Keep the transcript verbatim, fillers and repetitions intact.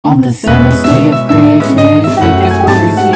On the seventh day of creation, it is like a